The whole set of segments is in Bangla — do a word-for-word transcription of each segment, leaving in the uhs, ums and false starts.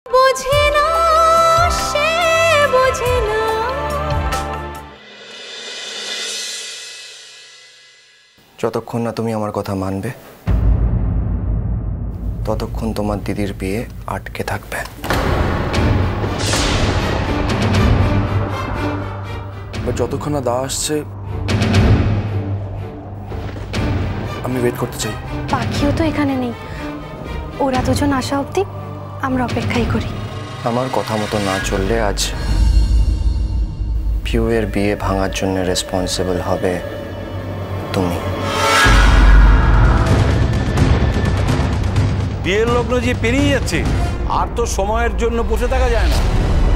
বোঝে না সে বোঝে না। যতক্ষণ না তুমি আমার কথা মানবে ততক্ষণ তোমার দিদির বিয়ে আটকে থাকবে। যতক্ষণ না দা আসছে আমি ওয়েট করতে চাই। পাখিও তো এখানে নেই, ওরা দুজন আসা অবধি আমরা অপেক্ষাই করি। আমার কথা মতো না চললে আজ পিউয়ের বিয়ে ভাঙার জন্য রেসপন্সিবল হবে তুমি। বিয়ের লগ্ন যে পেরিয়ে যাচ্ছে, আর তো সময়ের জন্য বসে থাকা যায় না।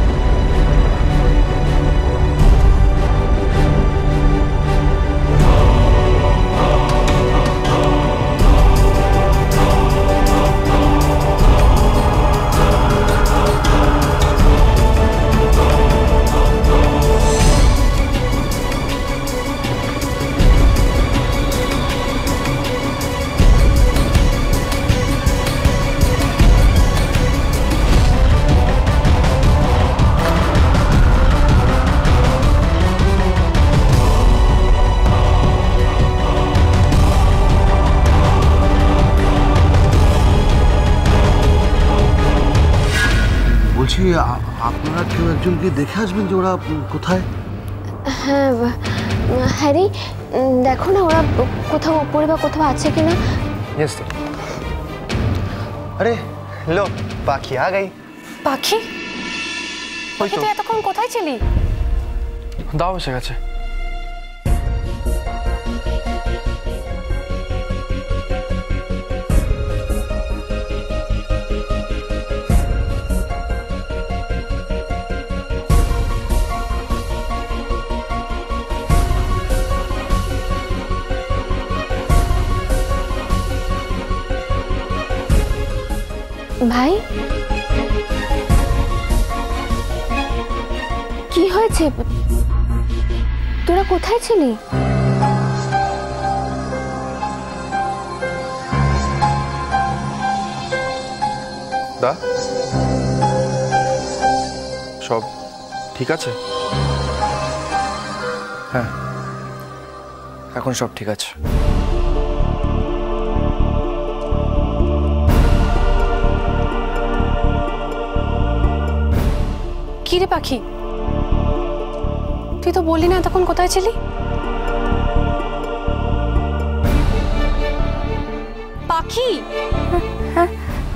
বলছি আপনারা কেউ একজনকে দেখে আসবেন যে ওরা কোথায়? হ্যাঁ হ্যারি, দেখো না ওরা কোথাও উপরে বা কোথাও আছে কিনা। আরে লো, পাখি আ গই। পাখি? পাখি তুই এতক্ষণ কোথায় ছিলি? দাও এসে গেছে। ভাই কি হয়েছে? তোরা কোথায় ছিলি? দা সব ঠিক আছে? হ্যাঁ, এখন সব ঠিক আছে। কি রে পাখি, তুই তো বললি না এতক্ষণ কোথায় ছিলি? পাখি হ্যাঁ,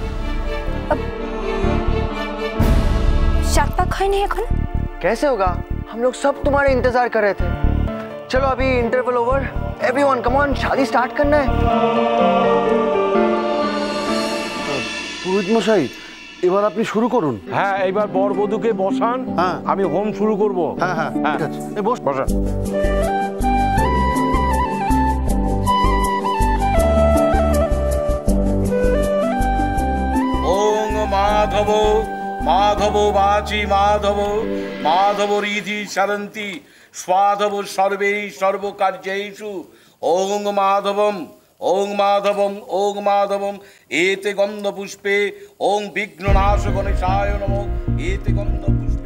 सात पाक खाए नहीं এখন? कैसे होगा? हम लोग सब तुम्हारे इंतजार कर रहे थे। चलो अभी interval over, everyone come on, शादी स्टार्ट करना है। পুরোহিত মশাই এবার আপনি শুরু করুন। হ্যাঁ, এবার বর বধূকে বসান, আমি হোম শুরু করব। হ্যাঁ হ্যাঁ ঠিক আছে, এই বস বসান। ওং মাধব মাধব বাচি মাধব মাধব রিধি সরন্তি স্বাধব সর্বে সর্বকার্যেষু ওং মাধবম ওং মাধবম ওং মাধবম এতে গন্ধ পুষ্পে ওং বিঘ্ননাশ গণেশায় নমঃ এতে গন্ধ পুষ্পে।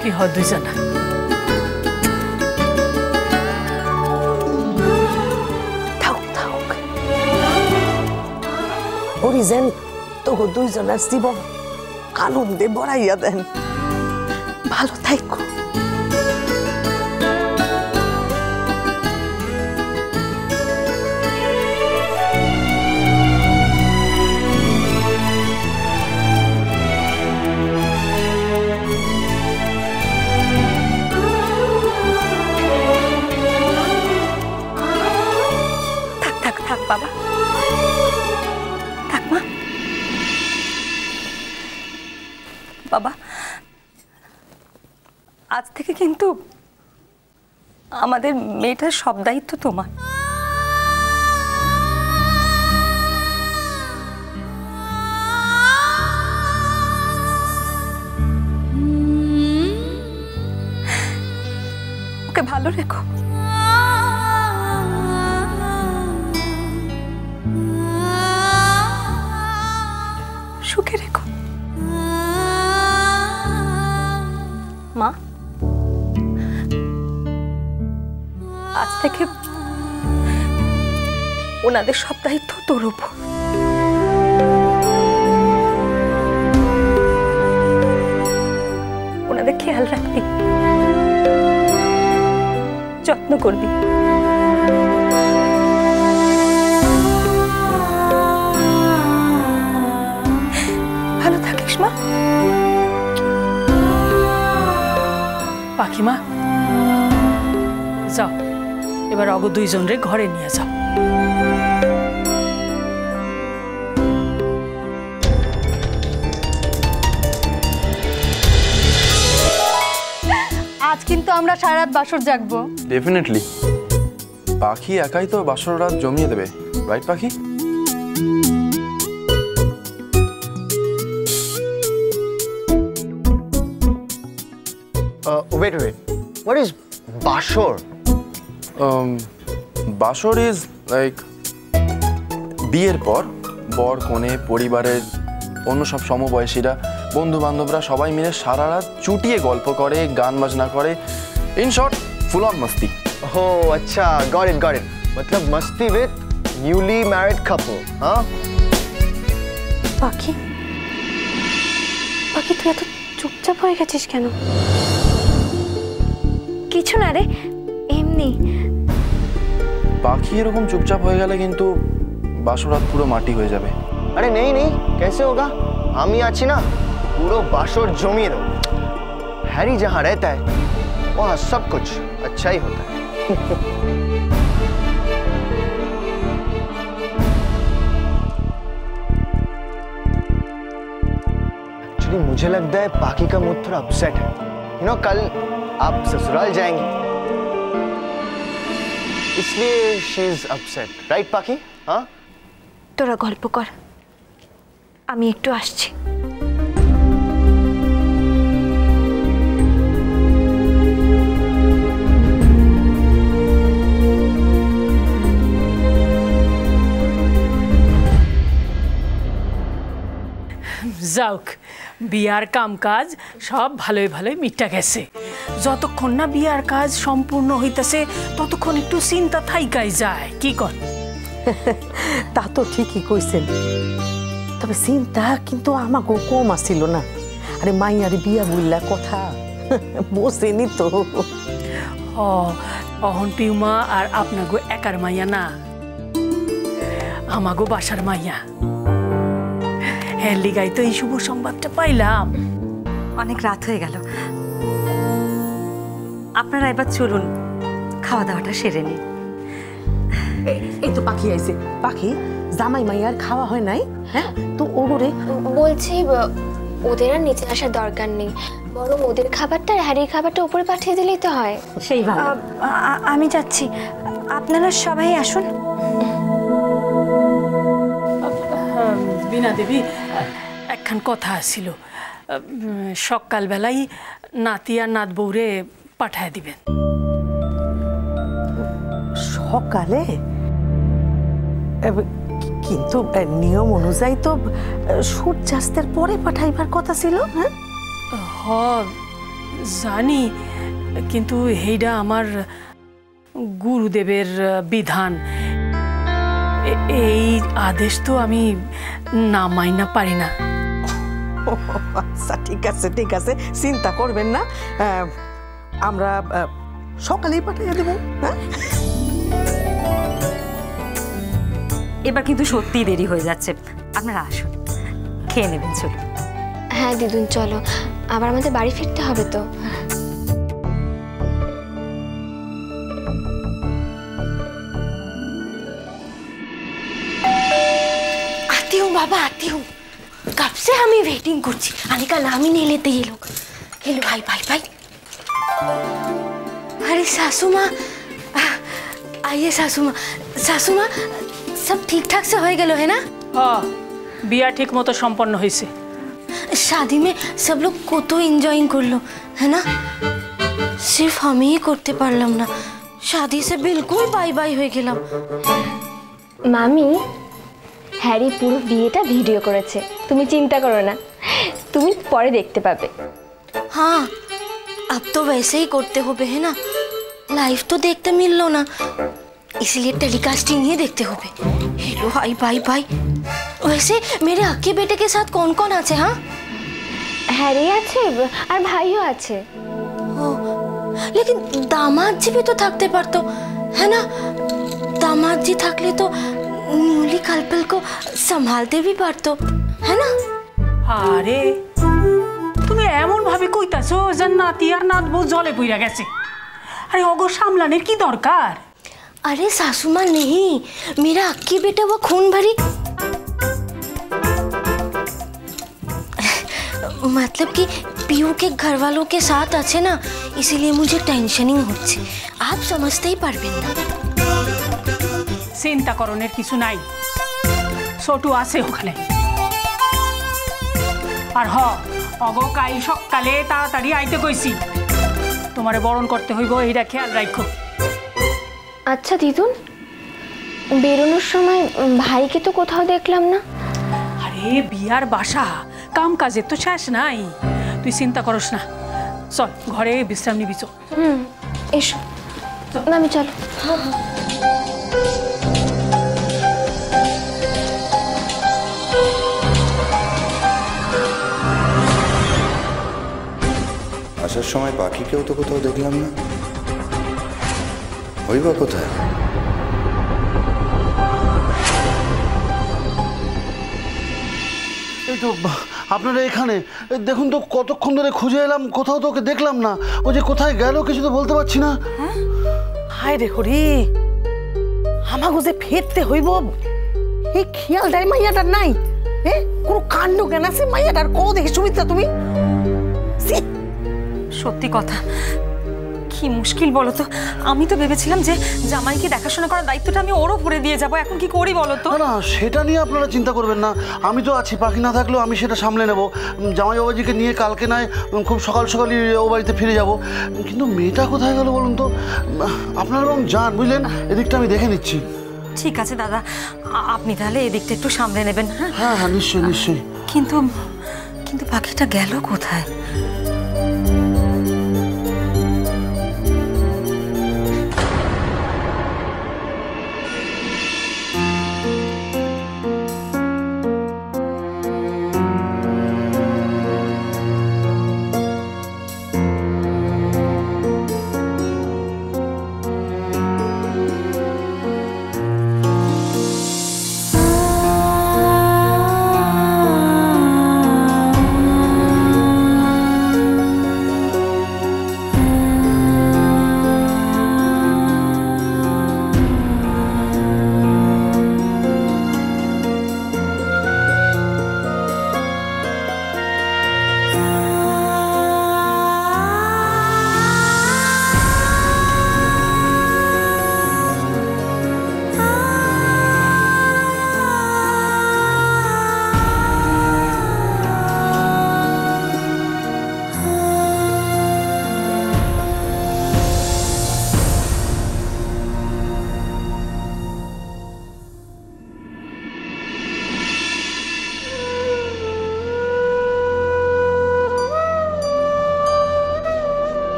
সুখী হয় দুইজনা। থাক থাক ওরি যেন তো দুইজনের জীবন আনন্দে বড়াইয়া দেন। ভালো থাকো। বাবা থাক মা। বাবা আজ থেকে কিন্তু আমাদের মেয়েটার সব দায়িত্ব তোমার। ওকে ভালো রেখো। সুখে রেখো। মা আজ থেকে ওনাদের সব দায়িত্ব তোর উপর। ওনাদের খেয়াল রাখবি, যত্ন করবি। ভালো থাকিস মা। পাখিমা যাও, এবার অগ দুইজন রে ঘরে নিয়ে যাও। আজ কিন্তু আমরা সারা রাত বাসর জাগবো। ডেফিনেটলি। পাখি একাই তো বাসর রাত জমিয়ে দেবে, রাইট পাখি? Uh, wait, wait. What is Bashor? Um, bashor is like বিয়ের পর বর কনে পরিবারের অন্য সব সমবয়সীরা বন্ধু বান্ধবরা সবাই মিলে সারা রাত চুটিয়ে গল্প করে, গান বাজনা করে। In short full on masti. Oh, अच्छा, got it, got it. मतलब मस्ती with newly married couple, हाँ? পাখি পাখি তুই এত চুপচাপ হয়ে গেছিস কেন? কিছু না রে, এমনি। পাখি এরকম চুপচাপ হয়ে গেলে কিন্তু বাসর রাত পুরো মাটি হয়ে যাবে। अरे नहीं नहीं, कैसे होगा? हम ही आची ना, पूरो बाशोर जमिए दो। हैरी जहाँ रहता है वहाँ सब कुछ अच्छा ही होता है। एक्चुअली मुझे लगता है पाकी का मूड थोड़ा अपसेट है। यू नो कल आप ससुराल जाएंगी, इसलिए शी इज अपसेट, राइट पाकी? हाँ তোরা গল্প কর, আমি একটু আসছি। যাওক, বিয়ার কাম কাজ সব ভালোই ভালোই মিটা গেছে। যতক্ষণ না বিয়ার কাজ সম্পূর্ণ হইতেছে ততক্ষণ একটু চিন্তা থাইকাই যায়, কি কর? তা তো ঠিকই কইছেন, তবে চিন্তা কিন্তু আমাকে কম আসছিল না। আরে মাইয়ারে বিয়া বললা কথা বোঝেনি তো। ও অহন পিউমা আর আপনাগো একার মাইয়া না, আমাগো বাসার মাইয়া। হ্যাঁ লিগাই তো এই শুভ সংবাদটা পাইলাম। অনেক রাত হয়ে গেল, আপনারা এবার চলুন, খাওয়া দাওয়াটা সেরে নিন। এই তো পাখি আইছে। পাখি, জামাই মাইয়ার খাওয়া হয় নাই? হ্যাঁ তো ওরে বলছি ওদের আর নিচে আসার দরকার নেই, বরং ওদের খাবারটা আর হ্যারির খাবারটা উপরে পাঠিয়ে দিলেই তো হয়। সেই ভালো। আমি যাচ্ছি, আপনারা সবাই আসুন। বিনা দেবী, একখান কথা আসছিল, সকালবেলাই নাতি আর নাত বউরে পাঠায় দিবেন। সকালে? কিন্তু নিয়ম অনুযায়ী তো সূর্যাস্তের পরে পাঠাইবার কথা ছিল। হ্যাঁ হ জানি, কিন্তু এইটা আমার গুরুদেবের বিধান। এ- এই আদেশ তো আমি না মাইনা পারি না। ও, আচ্ছা ঠিক আছে ঠিক আছে, চিন্তা করবেন না, আহ, আমরা আহ, সকালেই পাঠিয়ে দেবো। হ্যাঁ, এবার কিন্তু সত্যিই দেরি হয়ে যাচ্ছে, আপনারা আসুন, খেয়ে নেবেন। চলুন। হ্যাঁ দিদুন চলো, আবার আমাদের বাড়ি ফিরতে হবে তো। आती हूँ बाबा, आती हूँ। कब से हम ही वेटिंग करছি, आने का नाम ही नहीं लेते ये लोग। हेलो भाई भाई भाई। अरे सासू माँ, आइए सासू माँ। सासू माँ, सब ठीक ठाक से हो गए है ना? हाँ, बिया ठीक मतो सम्पन्न হয়েছে। शादी में सब लोग কত एंजॉयिंग कर लो है ना, सिर्फ हम ही करते पारलाम ना। शादी से बिल्कुल बाय बाय हो गेलाम। মামি, হ্যারি পুরো বিয়েটা ভিডিও করেছে, তুমি চিন্তা করো না, তুমি পরে দেখতে পাবে। हाँ, अब तो वैसे ही करते होबे है ना, लाइव तो देखते मिल लो ना, इसलिए टेलीकास्टिंग ही देखते होबे। हेलो हाय भाई भाई। वैसे मेरे अक्के बेटे के साथ कौन कौन আছে? हाँ, হ্যারি আছে আর ভাইও আছে। ओ, लेकिन दामाद जी भी तो थकते पारतो है ना, दामाद जी थकले तो न्यूली कल्पल को संभालते भी पारतो है ना। আরে তুমি এমন ভাবে কইতাছো যেন নাতি আর নাত বউ জলে পইরা গেছে। আরে অগো সামলানের কি দরকার? अरे सासू माँ नहीं, मेरा अक्की बेटा वो खून भरी, मतलब कि पीयू के घर वालों के साथ আছে ना, इसीलिए मुझे टेंशनिंग হচ্ছে। आप समझते ही पारবেন না। চিন্তা করণের কিছু নাই, ছোটু আছে ওখানে। আর হ, অগো কাল সকালে তাড়াতাড়ি আইতে কইছি, তোমারে বরণ করতে হইব, এইটা খেয়াল রাখো। আচ্ছা দিদুন, বেরোনোর সময় ভাইকে তো কোথাও দেখলাম না। আরে বিয়ার বাসা, কাম কাজের তো শেষ নাই, তুই চিন্তা করস না। চল ঘরে বিশ্রাম নিবি। চল। হুম, এসো মামি, চলো। আসার সময় পাখিকেও তো কোথাও দেখলাম না, ওই বা কোথায়? এই তো আপনারা এখানে, দেখুন তো কতক্ষণ ধরে খুঁজে এলাম, কোথাও তো ওকে দেখলাম না। ও যে কোথায় গেল কিছু তো বলতে পারছি না। হায় রে হরি, আমাকে যে ফেরতে হইব এই খেয়ালটাই মাইয়াটার নাই। হ্যাঁ, কোনো কাণ্ড জ্ঞান আছে মাইয়াটার? কো দেখি সুমিত্রা তুমি। ছি, সত্যি কথা, কি মুশকিল বলো তো। আমি তো ভেবেছিলাম যে জামাইকে দেখাশোনা করার দায়িত্বটা আমি ওর উপরে দিয়ে যাব, এখন কি করি বলো তো? না না, সেটা নিয়ে আপনারা চিন্তা করবেন না, আমি তো আছি। পাখি না থাকলেও আমি সেটা সামলে নেব। জামাই বাবাজিকে নিয়ে কালকে নয় খুব সকাল সকালই ও বাড়িতে ফিরে যাব। কিন্তু মেয়েটা কোথায় গেল বলুন তো? আপনারা বরং যান, বুঝলেন, এদিকটা আমি দেখে নিচ্ছি। ঠিক আছে দাদা, আ- আপনি তাহলে এদিকটা একটু সামলে নেবেন। হ্যাঁ হ্যাঁ হ্যাঁ, নিশ্চয়ই নিশ্চয়ই। কিন্তু কিন্তু পাখিটা গেল কোথায়?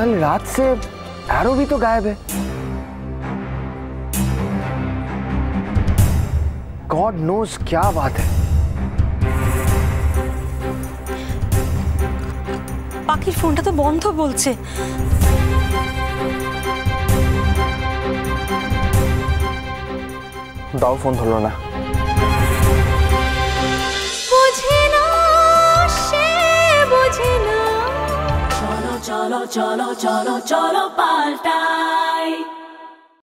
कल रात से एरो भी तो गायब है। गॉड नोज क्या बात है। পাখির ফোনটা তো বন্ধ বলছে। দাও, ফোন ধরলো না। বুঝে না সে বুঝে না। চলো চলো চলো চলো চলো পাল্টাই।